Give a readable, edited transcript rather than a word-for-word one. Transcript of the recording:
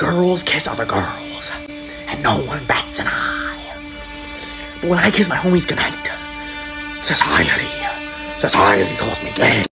girls kiss other girls, and no one bats an eye. But when I kiss my homies goodnight, society calls me gay.